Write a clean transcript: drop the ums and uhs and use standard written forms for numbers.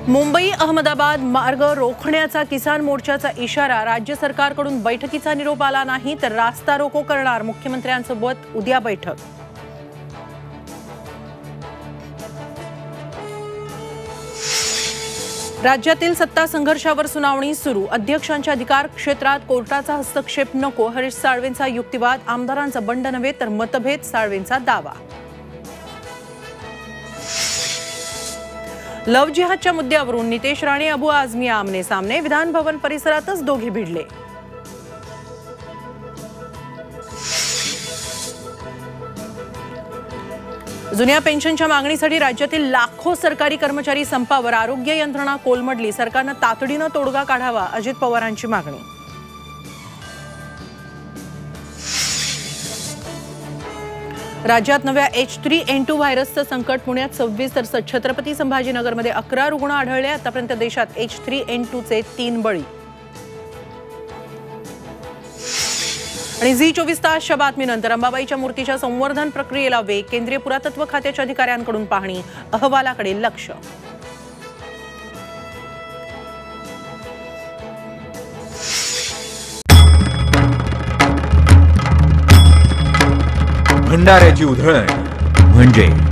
मुंबई अहमदाबाद मार्ग रोखण्याचा किसान मोर्चाचा इशारा। राज्य सरकारकडून बैठकीचा निरोप आला नाही तर रास्ता रोको करणार। मुख्यमंत्र्यांसोबत उद्या बैठक। राज्यातील सत्ता संघर्षावर सुनावणी सुरू। अध्यक्षांच्या अधिकार क्षेत्रात कोर्टाचा हस्तक्षेप नको। हरीश साळवेंचा युक्तिवाद। आमदारांचा बंड नव्हे तर मतभेद, साळवेंचा दावा। लव जिहादच्या मुद्द्यावरून नितेश राणे अबू आझमी आमने सामने। विधान भवन परिसरातच दोघे भिडले। जुन्या पेन्शनच्या मागणीसाठी राज्यातील लाखो सरकारी कर्मचारी संपावर। आरोग्य यंत्रणा कोलमडली। सरकारने तातडीने तोडगा काढावा, अजित पवारांची मागणी। राज्यात नव्या H3N2 व्हायरसचं संकट। पुण्यात 26 तर छत्रपती संभाजीनगरमध्ये 11 रुग्ण आढळले। आतापर्यंत देशात H3N2चे 3 बळी। आणि झी24 तासच्या बातमीनंतर अंबाबाईच्या मूर्तीच्या संवर्धन प्रक्रियेला वेग। केंद्रीय पुरातत्व खात्याच्या अधिकाऱ्यांकडून पाहणी। अहवालाकडे लक्ष। भंडाऱ्याची उधळण म्हणजे